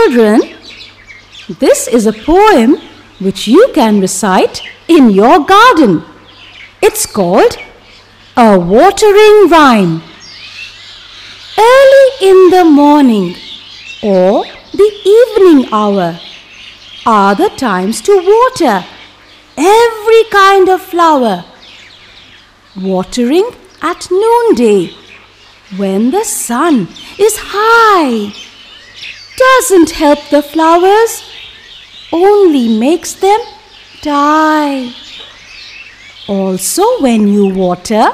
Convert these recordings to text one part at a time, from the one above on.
Children, this is a poem which you can recite in your garden. It's called A Watering Rhyme. Early in the morning or the evening hour are the times to water every kind of flower. Watering at noonday when the sun is high doesn't help the flowers, only makes them die. Also, when you water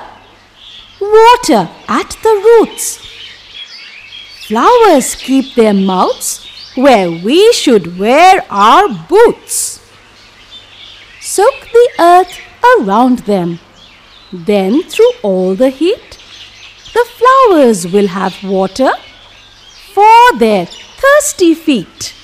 at the roots. Flowers keep their mouths where we should wear our boots. Soak the earth around them. Then through all the heat, the flowers will have water for their thirsty feet.